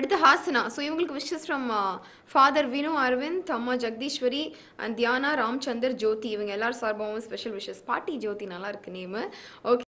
அடுத்து ஹாசனா. ஸோ இவங்களுக்கு wishes from father Vinu Aravind, அம்மா ஜெகதீஸ்வரி அண்ட் தியானா, ராம்சந்தர், ஜோதி. இவங்க எல்லாரும் சார்பாகவும் ஸ்பெஷல் விஷஸ். பாட்டி ஜோதி நல்லா இருக்கு நேமு. ஓகே.